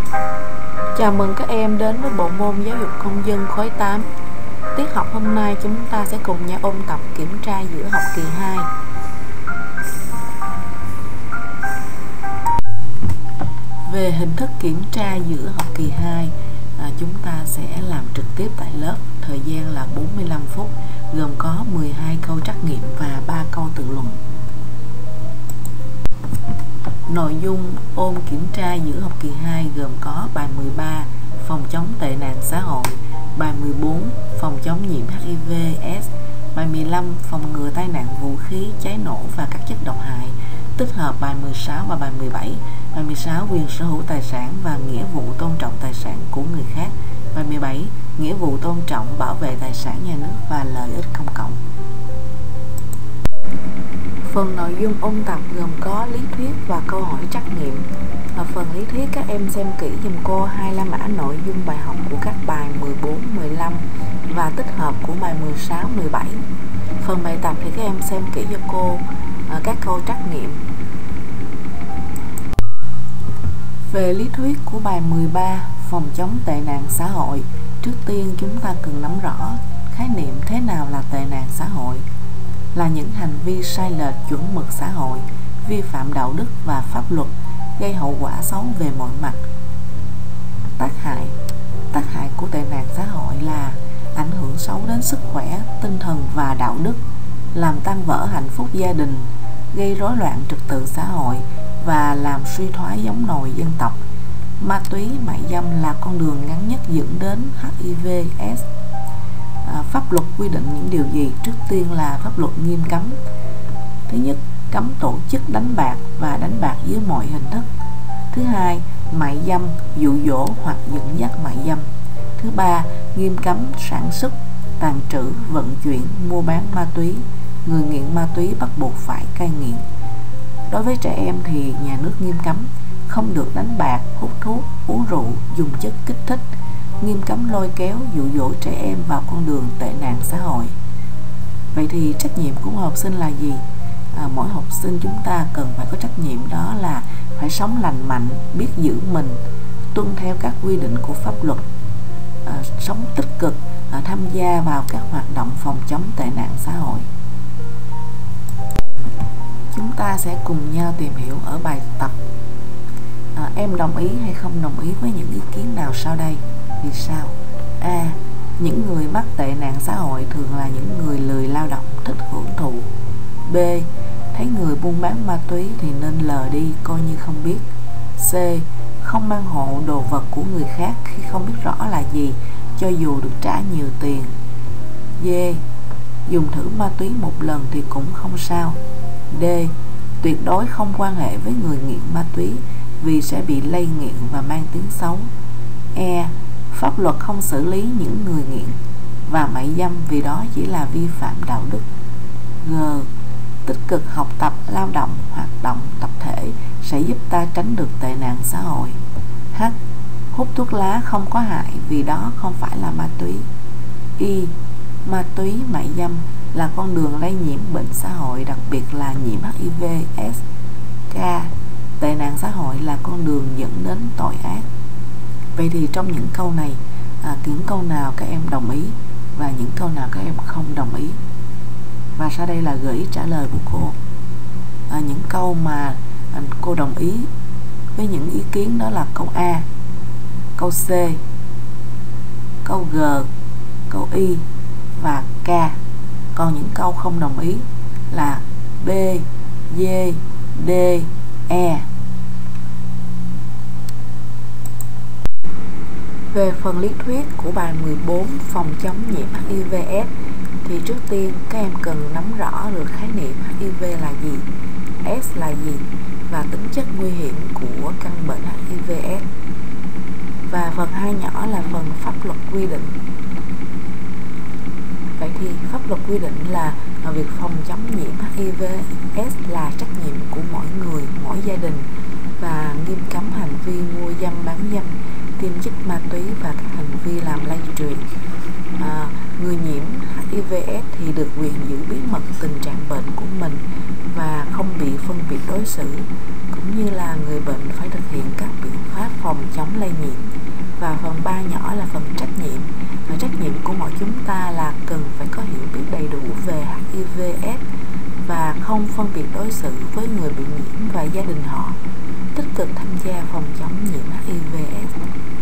Chào mừng các em đến với bộ môn giáo dục công dân khối 8. Tiết học hôm nay chúng ta sẽ cùng nhau ôn tập kiểm tra giữa học kỳ 2. Về hình thức kiểm tra giữa học kỳ 2, chúng ta sẽ làm trực tiếp tại lớp, thời gian là 45 phút, gồm có 12 câu trắc nghiệm và 3 câu tự luận. Nội dung ôn kiểm tra giữa học kỳ 2 gồm có bài 13 phòng chống tệ nạn xã hội, bài 14 phòng chống nhiễm HIV/AIDS, bài 15 phòng ngừa tai nạn vũ khí, cháy nổ và các chất độc hại, tích hợp bài 16 và bài 17, bài 16 quyền sở hữu tài sản và nghĩa vụ tôn trọng tài sản của người khác, bài 17 nghĩa vụ tôn trọng bảo vệ tài sản nhà nước và lợi ích công cộng. Phần nội dung ôn tập gồm có lý thuyết và câu hỏi trắc nghiệm. Ở phần lý thuyết các em xem kỹ giùm cô hai la mã nội dung bài học của các bài 14, 15 và tích hợp của bài 16, 17. Phần bài tập thì các em xem kỹ cho cô các câu trắc nghiệm. Về lý thuyết của bài 13 phòng chống tệ nạn xã hội, trước tiên chúng ta cần nắm rõ khái niệm thế nào là tệ nạn xã hội. Là những hành vi sai lệch chuẩn mực xã hội, vi phạm đạo đức và pháp luật, gây hậu quả xấu về mọi mặt. Tác hại của tệ nạn xã hội là ảnh hưởng xấu đến sức khỏe, tinh thần và đạo đức, làm tan vỡ hạnh phúc gia đình, gây rối loạn trật tự xã hội và làm suy thoái giống nòi dân tộc. Ma túy, mại dâm là con đường ngắn nhất dẫn đến HIV/AIDS. Pháp luật quy định những điều gì? Trước tiên là pháp luật nghiêm cấm. Thứ nhất, cấm tổ chức đánh bạc và đánh bạc dưới mọi hình thức. Thứ hai, mại dâm, dụ dỗ hoặc dẫn dắt mại dâm. Thứ ba, nghiêm cấm sản xuất, tàng trữ, vận chuyển, mua bán ma túy. Người nghiện ma túy bắt buộc phải cai nghiện. Đối với trẻ em thì nhà nước nghiêm cấm không được đánh bạc, hút thuốc, uống rượu, dùng chất kích thích, nghiêm cấm lôi kéo, dụ dỗ trẻ em vào con đường tệ nạn xã hội. Vậy thì trách nhiệm của một học sinh là gì? Mỗi học sinh chúng ta cần phải có trách nhiệm, đó là phải sống lành mạnh, biết giữ mình, tuân theo các quy định của pháp luật, sống tích cực, tham gia vào các hoạt động phòng chống tệ nạn xã hội. Chúng ta sẽ cùng nhau tìm hiểu ở bài tập. Em đồng ý hay không đồng ý với những ý kiến nào sau đây? Vì sao? A. Những người mắc tệ nạn xã hội thường là những người lười lao động, thích hưởng thụ. B. Thấy người buôn bán ma túy thì nên lờ đi, coi như không biết. C. Không mang hộ đồ vật của người khác khi không biết rõ là gì, cho dù được trả nhiều tiền. D. Dùng thử ma túy một lần thì cũng không sao. D. Tuyệt đối không quan hệ với người nghiện ma túy vì sẽ bị lây nghiện và mang tiếng xấu. E. Pháp luật không xử lý những người nghiện và mại dâm vì đó chỉ là vi phạm đạo đức. G. Tích cực học tập, lao động, hoạt động tập thể sẽ giúp ta tránh được tệ nạn xã hội. H. Hút thuốc lá không có hại vì đó không phải là ma túy. Y. Ma túy, mại dâm là con đường lây nhiễm bệnh xã hội, đặc biệt là nhiễm HIV/AIDS. K. Tệ nạn xã hội là con đường dẫn đến tội ác. Vậy thì trong những câu này, những câu nào các em đồng ý và những câu nào các em không đồng ý? Và sau đây là gợi ý trả lời của cô. Những câu mà cô đồng ý với những ý kiến đó là câu A, câu C, câu G, câu Y và K. Còn những câu không đồng ý là B, D, D, E. Về phần lý thuyết của bài 14 phòng chống nhiễm HIV/AIDS thì trước tiên các em cần nắm rõ được khái niệm HIV là gì, AIDS là gì và tính chất nguy hiểm của căn bệnh HIV/AIDS. Và phần 2 nhỏ là phần pháp luật quy định. Vậy thì pháp luật quy định là việc phòng chống nhiễm HIV/AIDS là trách nhiệm của mỗi người, mỗi gia đình và nghiêm cấm hành vi mua dâm, bán dâm, tiêm chích ma túy và các hành vi làm lây truyền. Người nhiễm HIV/AIDS thì được quyền giữ bí mật tình trạng bệnh của mình và không bị phân biệt đối xử, cũng như là người bệnh phải thực hiện các biện pháp phòng phòng chống lây nhiễm. Và phần 3 nhỏ là phần trách nhiệm. Và trách nhiệm của mỗi chúng ta là cần phải có hiểu biết đầy đủ về HIV/AIDS và không phân biệt đối xử với người bị nhiễm và gia đình họ, tích cực tham gia phòng chống nhiễm HIV/AIDS.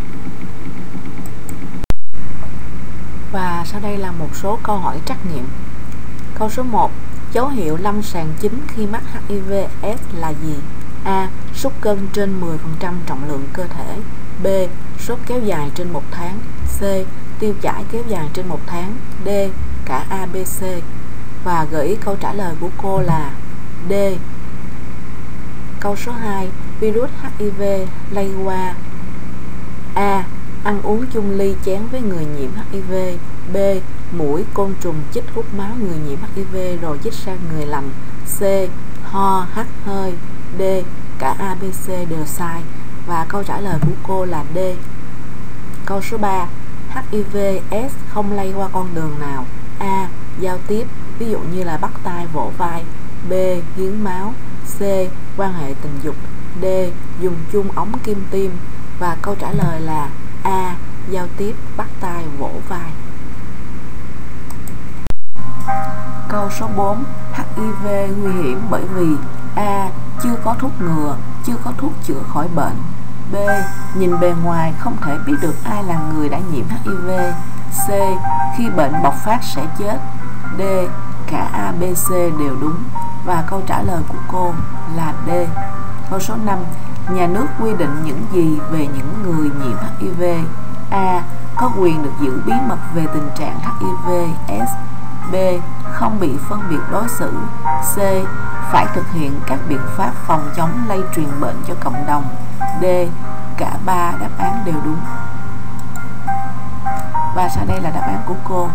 Và sau đây là một số câu hỏi trắc nghiệm. Câu số 1. Dấu hiệu lâm sàng chính khi mắc HIV/AIDS là gì? A. Sút cân trên 10% trọng lượng cơ thể. B. Sốt kéo dài trên 1 tháng. C. Tiêu chảy kéo dài trên 1 tháng. D. Cả A, B, C. Và gợi ý câu trả lời của cô là D. Câu số 2. Virus HIV lây qua A. Ăn uống chung ly chén với người nhiễm HIV. B. Muỗi côn trùng chích hút máu người nhiễm HIV rồi chích sang người lành. C. Ho, hắt hơi. D. Cả A, B, C đều sai. Và câu trả lời của cô là D. Câu số 3. HIV/AIDS không lây qua con đường nào? A. Giao tiếp, ví dụ như là bắt tay vỗ vai. B. Hiến máu. C. Quan hệ tình dục. D. Dùng chung ống kim tiêm. Và câu trả lời là A. Giao tiếp, bắt tay vỗ vai. Câu số 4. HIV nguy hiểm bởi vì A. Chưa có thuốc ngừa, chưa có thuốc chữa khỏi bệnh. B. Nhìn bề ngoài không thể biết được ai là người đã nhiễm HIV. C. Khi bệnh bộc phát sẽ chết. D. Cả A, B, C đều đúng. Và câu trả lời của cô là D. Câu số 5. Nhà nước quy định những gì về những người nhiễm HIV? A. Có quyền được giữ bí mật về tình trạng HIV/AIDS. B. Không bị phân biệt đối xử. C. Phải thực hiện các biện pháp phòng chống lây truyền bệnh cho cộng đồng. D. Cả 3 đáp án đều đúng. Và sau đây là đáp án của cô.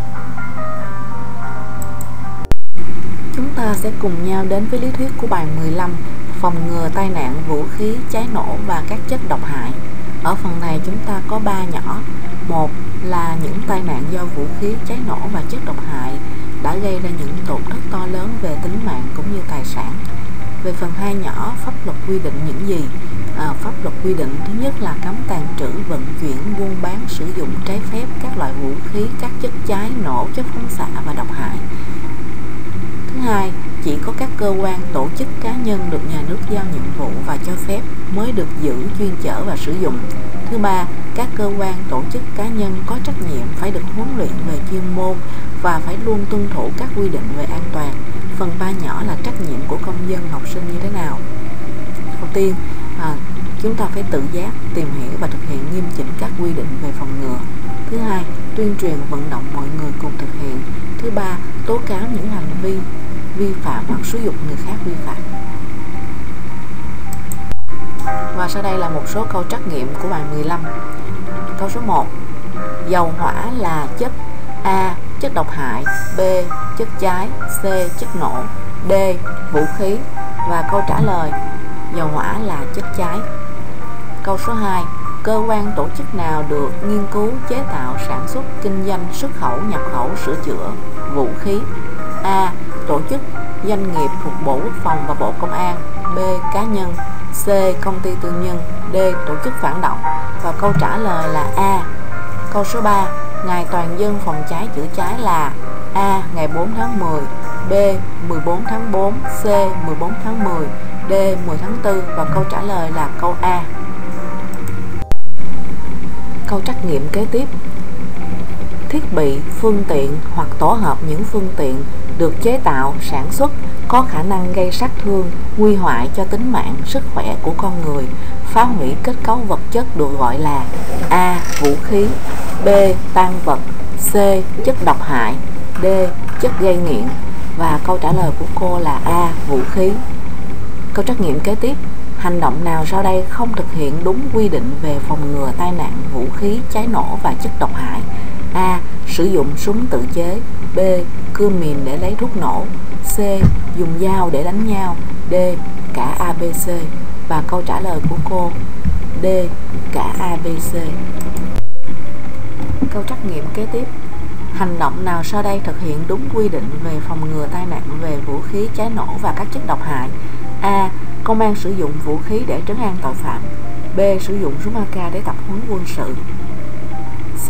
Chúng ta sẽ cùng nhau đến với lý thuyết của bài 15, phòng ngừa tai nạn vũ khí, cháy nổ và các chất độc hại. Ở phần này chúng ta có 3 nhỏ. Một là những tai nạn do vũ khí, cháy nổ và chất độc hại đã gây ra những tổn thất to lớn về tính mạng cũng như tài sản. Về phần 2 nhỏ, pháp luật quy định những gì? Pháp luật quy định thứ nhất là cấm tàng trữ, vận chuyển, buôn bán, sử dụng trái phép các loại vũ khí, các chất cháy nổ, chất phóng xạ và độc hại. Thứ hai, chỉ có các cơ quan, tổ chức, cá nhân được nhà nước giao nhiệm vụ và cho phép mới được giữ, chuyên chở và sử dụng. Thứ ba, các cơ quan, tổ chức, cá nhân có trách nhiệm phải được huấn luyện về chuyên môn và phải luôn tuân thủ các quy định về an toàn. Phần 3 nhỏ là trách nhiệm của công dân, học sinh như thế nào? Đầu tiên, chúng ta phải tự giác, tìm hiểu và thực hiện nghiêm chỉnh các quy định về phòng ngừa. Thứ hai, tuyên truyền vận động mọi người cùng thực hiện. Thứ ba, tố cáo những hành vi vi phạm hoặc xúi giục người khác vi phạm. Và sau đây là một số câu trắc nghiệm của bài 15. Câu số 1. Dầu hỏa là chất A. Chất độc hại. B. Chất cháy. C. Chất nổ. D. Vũ khí. Và câu trả lời dầu hỏa là chất cháy. Câu số 2. Cơ quan tổ chức nào được nghiên cứu, chế tạo, sản xuất, kinh doanh, xuất khẩu, nhập khẩu, sửa chữa vũ khí? A. Tổ chức, doanh nghiệp thuộc Bộ Quốc phòng và Bộ Công an. B. Cá nhân. C. Công ty tư nhân. D. Tổ chức phản động. Và câu trả lời là A. Câu số 3. Ngày toàn dân phòng cháy chữa cháy là A. Ngày 4 tháng 10. B. 14 tháng 4. C. 14 tháng 10. D. 10 tháng 4. Và câu trả lời là câu A. Câu trắc nghiệm kế tiếp. Thiết bị, phương tiện hoặc tổ hợp những phương tiện được chế tạo, sản xuất có khả năng gây sát thương, nguy hại cho tính mạng, sức khỏe của con người, phá hủy kết cấu vật chất được gọi là A. Vũ khí. B. Tang vật. C. Chất độc hại. D. Chất gây nghiện. Và câu trả lời của cô là A. Vũ khí. Câu trắc nghiệm kế tiếp. Hành động nào sau đây không thực hiện đúng quy định về phòng ngừa tai nạn vũ khí, cháy nổ và chất độc hại? A. Sử dụng súng tự chế. B. Cưa mìn để lấy thuốc nổ. C. Dùng dao để đánh nhau. D. Cả A, B, C. Và câu trả lời của cô D. Cả A, B, C. Câu trắc nghiệm kế tiếp. Hành động nào sau đây thực hiện đúng quy định về phòng ngừa tai nạn về vũ khí, cháy nổ và các chất độc hại? A. Công an sử dụng vũ khí để trấn an tội phạm. B. Sử dụng súng AK để tập huấn quân sự. C.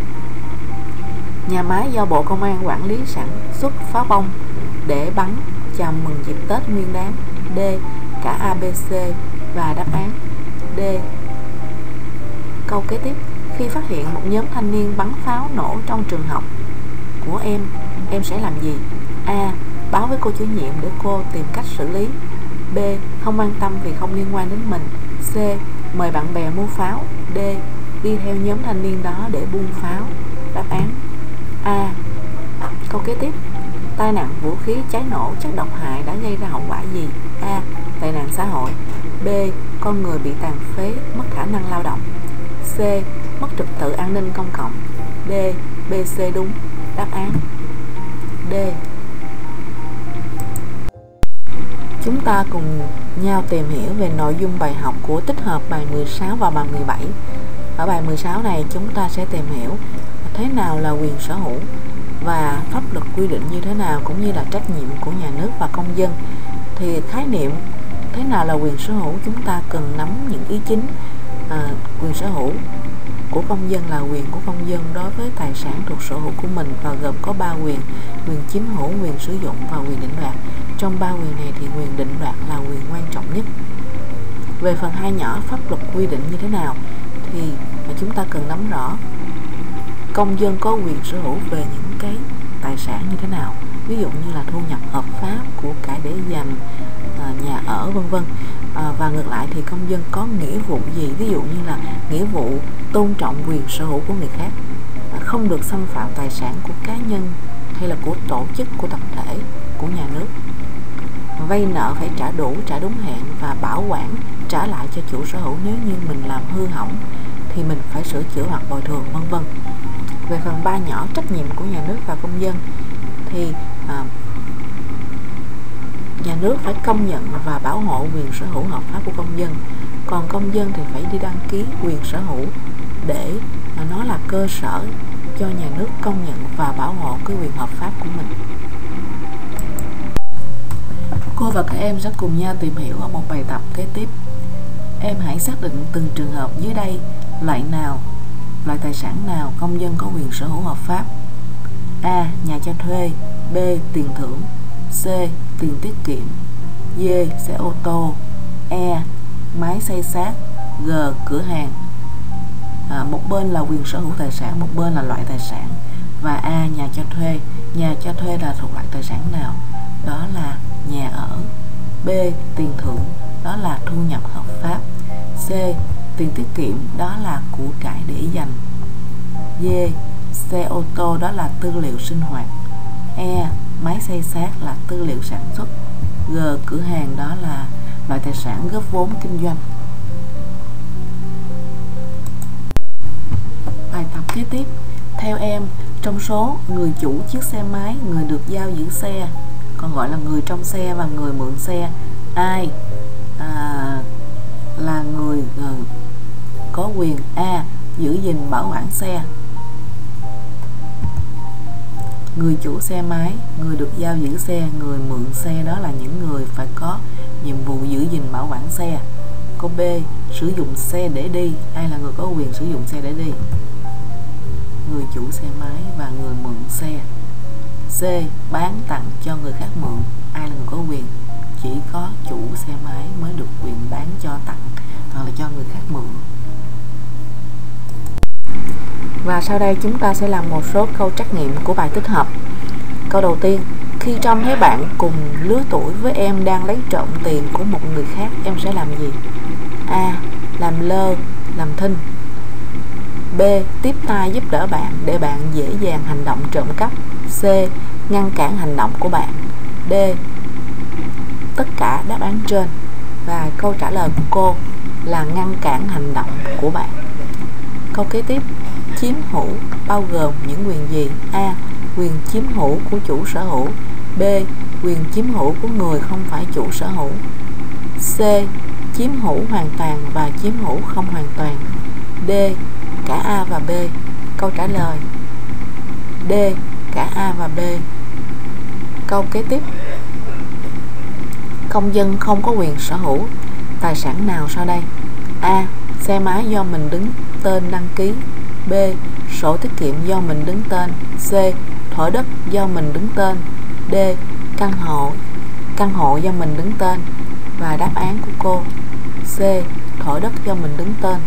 Nhà máy do Bộ Công an quản lý sản xuất pháo bông để bắn chào mừng dịp Tết Nguyên đán. D. Cả A, B, C và đáp án D. Câu kế tiếp: khi phát hiện một nhóm thanh niên bắn pháo nổ trong trường học của em sẽ làm gì? A. Báo với cô chủ nhiệm để cô tìm cách xử lý. B. Không quan tâm vì không liên quan đến mình. C. Mời bạn bè mua pháo. D. Đi theo nhóm thanh niên đó để buôn pháo. Đáp án A. Câu kế tiếp: tai nạn vũ khí cháy nổ chất độc hại đã gây ra hậu quả gì? A. Tai nạn xã hội. B. Con người bị tàn phế, mất khả năng lao động. C. Mất trật tự an ninh công cộng. D. B, C đúng. Đáp án D. Chúng ta cùng nhau tìm hiểu về nội dung bài học của tích hợp bài 16 và bài 17. Ở bài 16 này chúng ta sẽ tìm hiểu thế nào là quyền sở hữu và pháp luật quy định như thế nào, cũng như là trách nhiệm của nhà nước và công dân. Thì khái niệm thế nào là quyền sở hữu, chúng ta cần nắm những ý chính. Quyền sở hữu của công dân là quyền của công dân đối với tài sản thuộc sở hữu của mình, và gồm có 3 quyền: quyền chiếm hữu, quyền sử dụng và quyền định đoạt. Trong 3 quyền này thì quyền định đoạt là quyền quan trọng nhất. Về phần 2 nhỏ, pháp luật quy định như thế nào, thì chúng ta cần nắm rõ công dân có quyền sở hữu về những cái tài sản như thế nào, ví dụ như là thu nhập hợp pháp, của cải để dành, nhà ở, vân vân. Và ngược lại thì công dân có nghĩa vụ gì, ví dụ như là nghĩa vụ tôn trọng quyền sở hữu của người khác, không được xâm phạm tài sản của cá nhân hay là của tổ chức, của tập thể, của nhà nước. Vay nợ phải trả đủ, trả đúng hẹn và bảo quản trả lại cho chủ sở hữu. Nếu như mình làm hư hỏng thì mình phải sửa chữa hoặc bồi thường, vân vân. Về phần 3 nhỏ, trách nhiệm của nhà nước và công dân, thì nhà nước phải công nhận và bảo hộ quyền sở hữu hợp pháp của công dân, còn công dân thì phải đi đăng ký quyền sở hữu để nó là cơ sở cho nhà nước công nhận và bảo hộ cái quyền hợp pháp của mình. Cô và các em sẽ cùng nhau tìm hiểu ở một bài tập kế tiếp. Em hãy xác định từng trường hợp dưới đây: loại tài sản nào công dân có quyền sở hữu hợp pháp? A. Nhà cho thuê. B. Tiền thưởng. C. Tiền tiết kiệm. D. Xe ô tô. E. Máy xay sát. G. Cửa hàng. Một bên là quyền sở hữu tài sản, một bên là loại tài sản. Và A. Nhà cho thuê. Nhà cho thuê là thuộc loại tài sản nào? Đó là nhà ở. B. Tiền thưởng, đó là thu nhập hợp pháp. C. Tiền tiết kiệm, đó là của cải để dành. D. Xe ô tô, đó là tư liệu sinh hoạt. E. Máy xay sát là tư liệu sản xuất. G. Cửa hàng, đó là loại tài sản góp vốn kinh doanh. Bài tập kế tiếp: theo em, trong số người chủ chiếc xe máy, người được giao giữ xe, còn gọi là người trong xe và người mượn xe, ai là người có quyền A. Giữ gìn bảo quản xe? Người chủ xe máy, người được giao giữ xe, người mượn xe, đó là những người phải có nhiệm vụ giữ gìn bảo quản xe. Câu B. Sử dụng xe để đi, ai là người có quyền sử dụng xe để đi? Người chủ xe máy và người mượn xe. C. Bán tặng cho người khác mượn, ai là người có quyền? Chỉ có chủ xe máy mới được quyền bán cho, tặng hoặc là cho người khác mượn. Và sau đây chúng ta sẽ làm một số câu trắc nghiệm của bài tích hợp. Câu đầu tiên: khi trông thấy bạn cùng lứa tuổi với em đang lấy trộm tiền của một người khác, em sẽ làm gì? A. Làm lơ, làm thinh. B. Tiếp tay giúp đỡ bạn để bạn dễ dàng hành động trộm cắp. C. Ngăn cản hành động của bạn. D. Tất cả đáp án trên. Và câu trả lời của cô là ngăn cản hành động của bạn. Câu kế tiếp: chiếm hữu bao gồm những quyền gì? A. Quyền chiếm hữu của chủ sở hữu. B. Quyền chiếm hữu của người không phải chủ sở hữu. C. Chiếm hữu hoàn toàn và chiếm hữu không hoàn toàn. D. Cả A và B. Câu trả lời D. Cả A và B. Câu kế tiếp: công dân không có quyền sở hữu tài sản nào sau đây? A. xe máy do mình đứng tên đăng ký. B. Sổ tiết kiệm do mình đứng tên. C. Thửa đất do mình đứng tên. D. Căn hộ do mình đứng tên. Và đáp án của cô C. Thửa đất do mình đứng tên.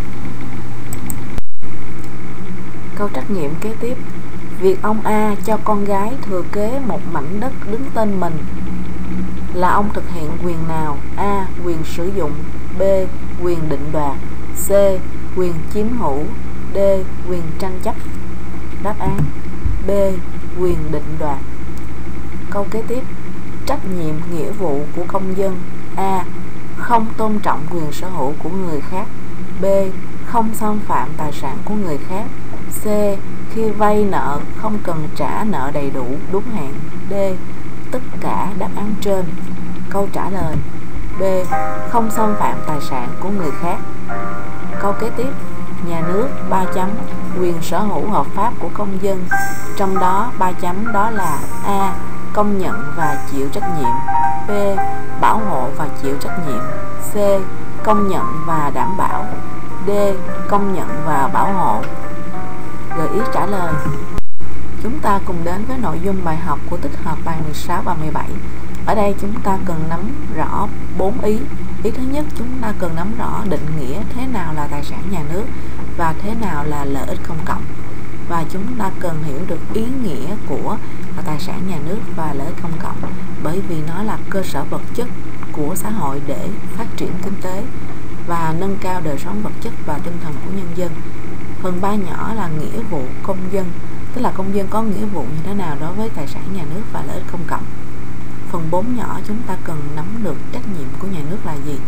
Câu trắc nghiệm kế tiếp. Việc ông A cho con gái thừa kế một mảnh đất đứng tên mình là ông thực hiện quyền nào? A. Quyền sử dụng. B. Quyền định đoạt. C. Quyền chiếm hữu. D. Quyền tranh chấp. Đáp án B. Quyền định đoạt. Câu kế tiếp. Trách nhiệm nghĩa vụ của công dân. A. Không tôn trọng quyền sở hữu của người khác. B. Không xâm phạm tài sản của người khác. C. Khi vay nợ không cần trả nợ đầy đủ đúng hạn. D. Tất cả đáp án trên. Câu trả lời B. Không xâm phạm tài sản của người khác. Câu kế tiếp. Nhà nước 3 chấm quyền sở hữu hợp pháp của công dân, trong đó 3 chấm đó là A. Công nhận và chịu trách nhiệm. B. Bảo hộ và chịu trách nhiệm. C. Công nhận và đảm bảo. D. Công nhận và bảo hộ. Gợi ý trả lời. Chúng ta cùng đến với nội dung bài học của tích hợp bài 16 và 17. Ở đây chúng ta cần nắm rõ 4 ý. Ý thứ nhất, chúng ta cần nắm rõ định nghĩa thế nào là tài sản nhà nước và thế nào là lợi ích công cộng. Và chúng ta cần hiểu được ý nghĩa của tài sản nhà nước và lợi ích công cộng, bởi vì nó là cơ sở vật chất của xã hội để phát triển kinh tế và nâng cao đời sống vật chất và tinh thần của nhân dân. Phần 3 nhỏ là nghĩa vụ công dân, tức là công dân có nghĩa vụ như thế nào đối với tài sản nhà nước và lợi ích công cộng. Phần 4 nhỏ chúng ta cần nắm được trách nhiệm của nhà nước là gì.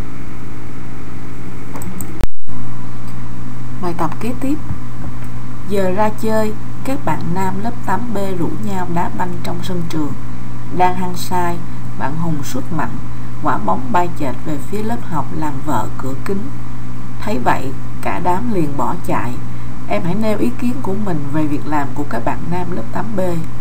Bài tập kế tiếp. Giờ ra chơi, các bạn nam lớp 8B rủ nhau đá banh trong sân trường. Đang hăng say, bạn Hùng sút mạnh, quả bóng bay chệch về phía lớp học làm vỡ cửa kính. Thấy vậy, cả đám liền bỏ chạy. Em hãy nêu ý kiến của mình về việc làm của các bạn nam lớp 8B.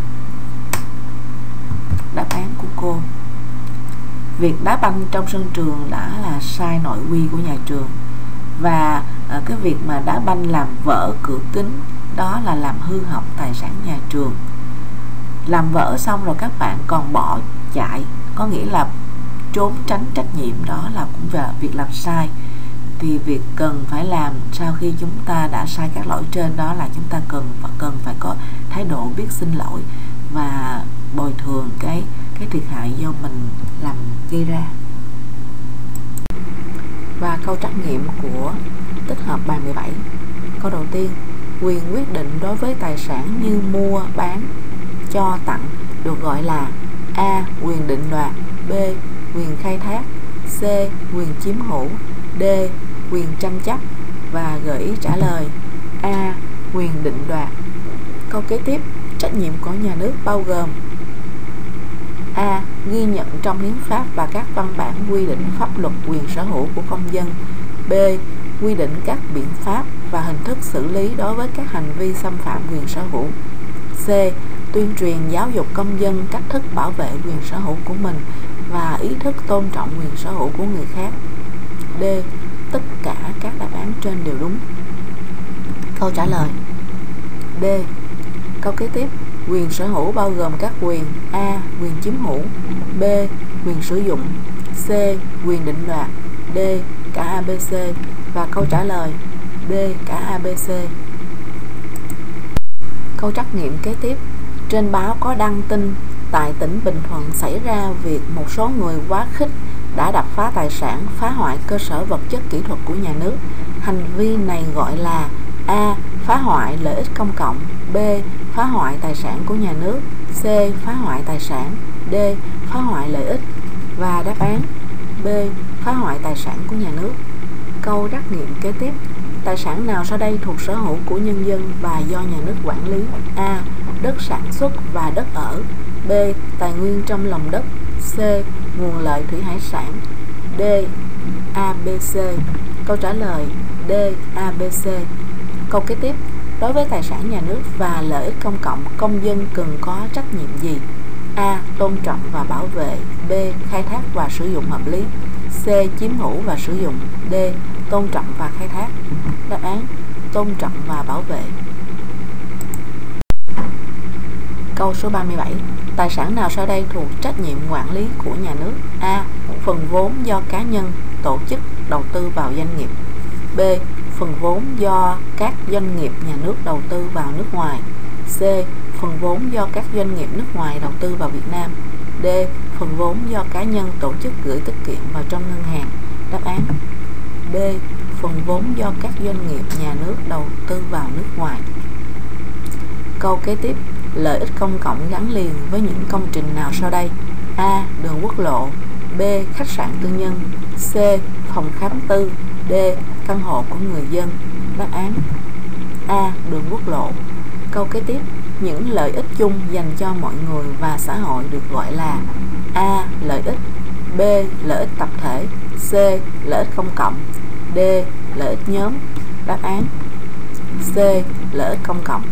Đáp án của cô. Việc đá banh trong sân trường đã là sai nội quy của nhà trường. Và cái việc mà đá banh làm vỡ cửa kính đó là làm hư hỏng tài sản nhà trường. Làm vỡ xong rồi các bạn còn bỏ chạy, có nghĩa là trốn tránh trách nhiệm, đó là cũng là việc làm sai. Thì việc cần phải làm sau khi chúng ta đã sai các lỗi trên đó là chúng ta cần phải có thái độ biết xin lỗi và bồi thường cái thiệt hại do mình làm gây ra. Và câu trắc nghiệm của tích hợp bài 17. Câu đầu tiên, quyền quyết định đối với tài sản như mua, bán, cho, tặng được gọi là A. Quyền định đoạt. B. Quyền khai thác. C. Quyền chiếm hữu. D. Quyền tranh chấp. Và gợi ý trả lời A. Quyền định đoạt. Câu kế tiếp, trách nhiệm của nhà nước bao gồm A. Ghi nhận trong hiến pháp và các văn bản quy định pháp luật quyền sở hữu của công dân. B. Quy định các biện pháp và hình thức xử lý đối với các hành vi xâm phạm quyền sở hữu. C. Tuyên truyền giáo dục công dân cách thức bảo vệ quyền sở hữu của mình và ý thức tôn trọng quyền sở hữu của người khác. D. Tất cả các đáp án trên đều đúng. Câu trả lời D. Câu kế tiếp, quyền sở hữu bao gồm các quyền A. Quyền chiếm hữu. B. Quyền sử dụng. C. Quyền định đoạt. D. Cả A, B, C. Và câu trả lời D. Cả A, B, C. Câu trắc nghiệm kế tiếp. Trên báo có đăng tin tại tỉnh Bình Thuận xảy ra việc một số người quá khích đã đập phá tài sản, phá hoại cơ sở vật chất kỹ thuật của nhà nước. Hành vi này gọi là A. Phá hoại lợi ích công cộng. B. Phá hoại tài sản của nhà nước. C. Phá hoại tài sản. D. Phá hoại lợi ích. Và đáp án B. Phá hoại tài sản của nhà nước. Câu trắc nghiệm kế tiếp. Tài sản nào sau đây thuộc sở hữu của nhân dân và do nhà nước quản lý? A. Đất sản xuất và đất ở. B. Tài nguyên trong lòng đất. C. Nguồn lợi thủy hải sản. D. A, B, C. Câu trả lời D. A, B, C. Câu kế tiếp. Đối với tài sản nhà nước và lợi ích công cộng, công dân cần có trách nhiệm gì? A. Tôn trọng và bảo vệ. B. Khai thác và sử dụng hợp lý. C. Chiếm hữu và sử dụng. D. tôn trọng và khai thác. Đáp án tôn trọng và bảo vệ. Câu số 37. Tài sản nào sau đây thuộc trách nhiệm quản lý của nhà nước? A. Phần vốn do cá nhân, tổ chức đầu tư vào doanh nghiệp. B. Phần vốn do các doanh nghiệp nhà nước đầu tư vào nước ngoài. C. Phần vốn do các doanh nghiệp nước ngoài đầu tư vào Việt Nam. D. Phần vốn do cá nhân, tổ chức gửi tiết kiệm vào trong ngân hàng. Đáp án B. Phần vốn do các doanh nghiệp nhà nước đầu tư vào nước ngoài. Câu kế tiếp. Lợi ích công cộng gắn liền với những công trình nào sau đây? A. Đường quốc lộ. B. Khách sạn tư nhân. C. Phòng khám tư. D. Căn hộ của người dân. Đáp án A. Đường quốc lộ. Câu kế tiếp. Những lợi ích chung dành cho mọi người và xã hội được gọi là: A. Lợi ích. B. Lợi ích tập thể. C. Lợi ích công cộng. D. Lợi ích nhóm. Đáp án C. Lợi ích công cộng.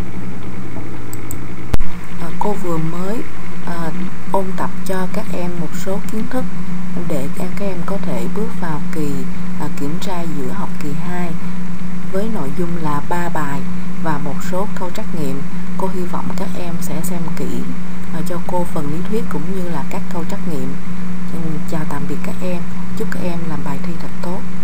Cô vừa mới ôn tập cho các em một số kiến thức để các em có thể bước vào kỳ kiểm tra giữa học kỳ 2 với nội dung là 3 bài và một số câu trắc nghiệm. Cô hy vọng các em sẽ xem kỹ cho cô phần lý thuyết cũng như là các câu trắc nghiệm. Chào tạm biệt các em, chúc các em làm bài thi thật tốt.